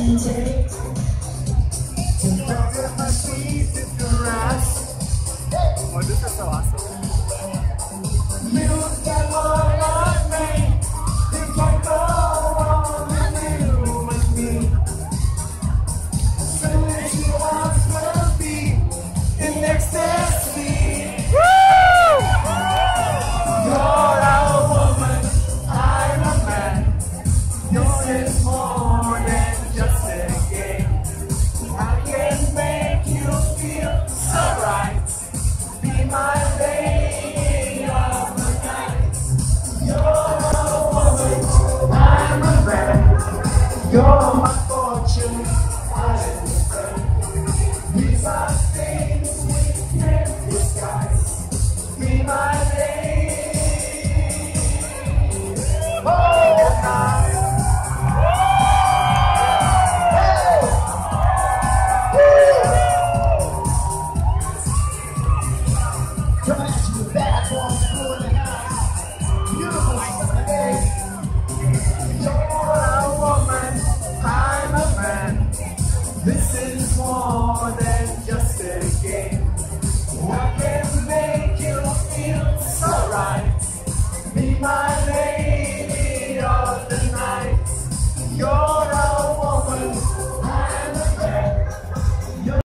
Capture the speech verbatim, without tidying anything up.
hesitate to put my feet in the grass. Oh, this is so awesome. Look at what I made. Think I go on with you and me. Felicia wants to be in ecstasy. Woo! You're a woman, I'm a man. This is more than just a game. I can make you feel so right. Be my lady of the night. You're a woman, I'm a man. You're my fortune, I'm a friend. These are things we can't disguise. Be my lady. Oh, God. Coming at you with bad boys, cool and high. Beautiful summer day. You're a woman, I'm a man. This is more than just a game. I can make you feel so right. Be my lady.